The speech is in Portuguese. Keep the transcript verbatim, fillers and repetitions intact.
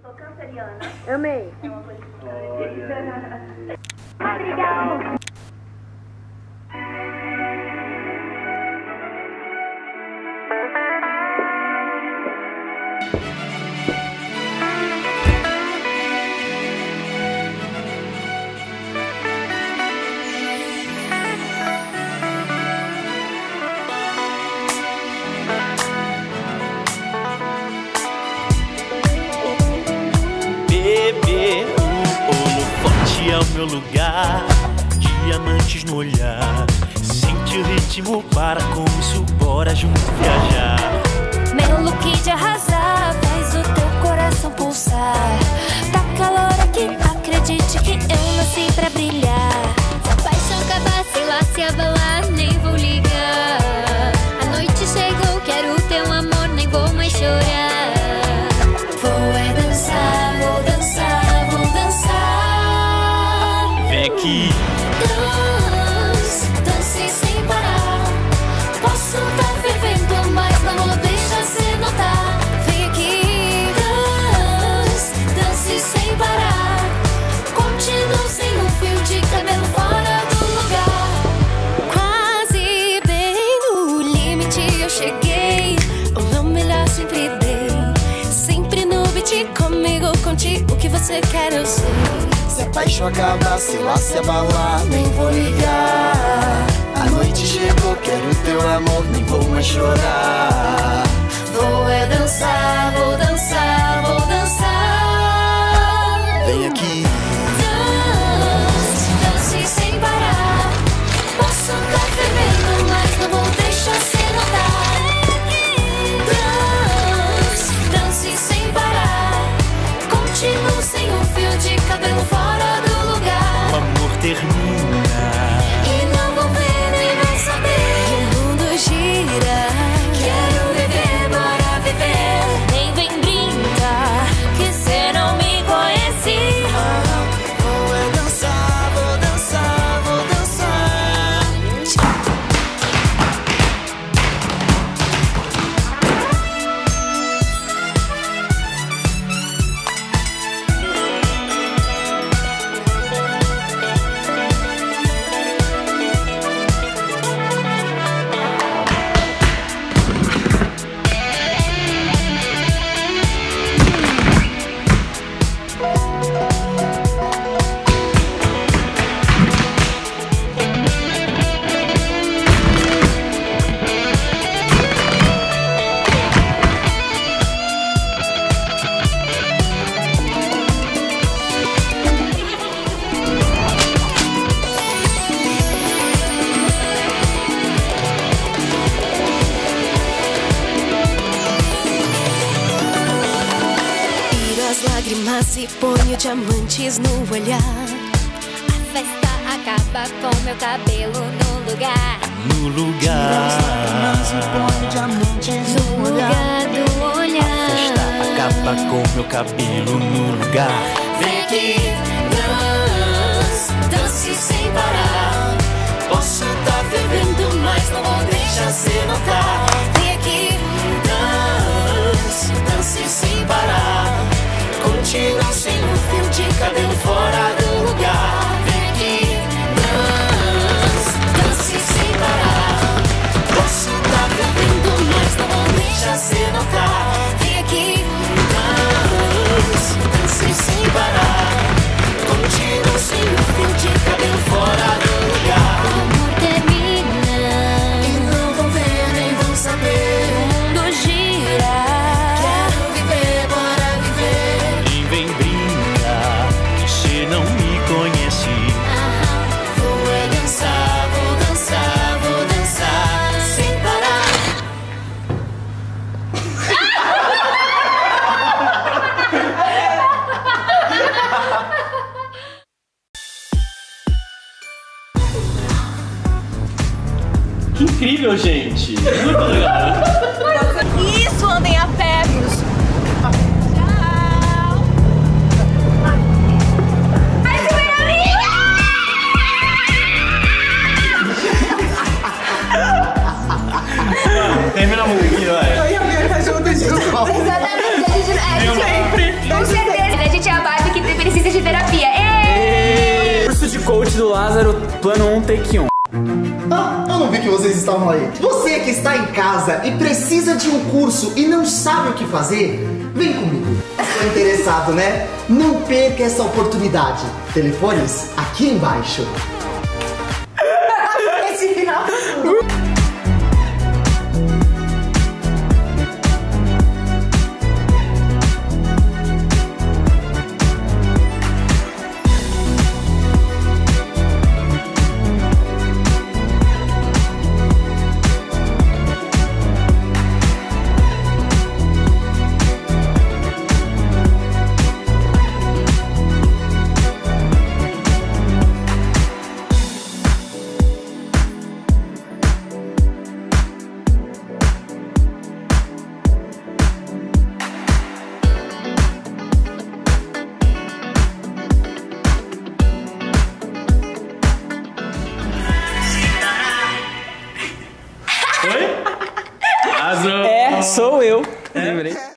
Sou canceriana. Amei. É uma coisa que Obrigada. Bebê, o holofote é o meu lugar, diamantes no olhar. Sente o ritmo, para com isso, bora junto viajar. Meu look de arrasar faz o teu coração pulsar. Tá calor aqui, acredite que eu nasci pra brilhar. Se a paixão acabar, sei lá se abalar, nem vou ligar. A noite chegou, quero teu amor, nem vou mais chorar. Vou é dançar, vou dançar, vou dançar. Vem aqui. Dance, dance sem parar. Posso tá vivendo, mas não vou deixar se notar. Vem aqui. Dance, dance sem parar. Continuo sem um fio de cabelo fora do lugar. Quase bem no limite eu cheguei. O meu melhor sempre dei. Sempre no beat comigo, conte o que você quer, eu sei. Se a paixão acabar, se lá se abalar, nem vou ligar. A noite chegou, quero teu amor, nem vou mais chorar. Vou é dançar, vou dançar, vou dançar. Vem aqui. Dance, dance sem parar. Posso tá fervendo, mas não vou deixar se notar. Dance, dance sem parar. Continuo sem um fio de cabelo fora do lugar. O amor termina E não vou ver nem vou saber. O mundo gira. Quero viver, bora viver. Nem vem brincar, que cê não me conhece. Vou é dançar, vou dançar, vou dançar. Tiro as lágrimas e ponho diamantes no olhar. A festa acaba com meu cabelo no lugar. no lugar. Mas e põe diamantes No no olhar. lugar do olhar. Festa acaba com meu cabelo no lugar. Vem aqui, dance, dance sem parar. Posso tá bebendo, mas não vou deixar se notar. Vem aqui, dance, dance sem parar. Continua sem um fio de cabelo fora do lugar. Vem aqui, dance, dance sem parar. Posso tá bebendo, mas não vou deixar se notar. Vem aqui, dance, dance sem parar. Continua sem um fio de cabelo fora do lugar. O amor termina E não vão ver, nem vão saber. o mundo gira. Quero viver, bora viver. Nem vem brincar, você não me conhece. Vou é dançar, vou dançar, vou dançar sem parar. Que incrível, gente! Muito legal! Isso, andem a pé. Tchau. Ai, que minha amiga! Termina a música, vai. Eu e a minha tá junto de novo. Exatamente, a gente é sempre. Com certeza. Lázaro, plano um, take um. Ah, eu não vi que vocês estavam aí. Você que está em casa e precisa de um curso e não sabe o que fazer, vem comigo. Estou interessado, né? Não perca essa oportunidade. Telefones aqui embaixo. Esse final. É, sou eu. Lembrei.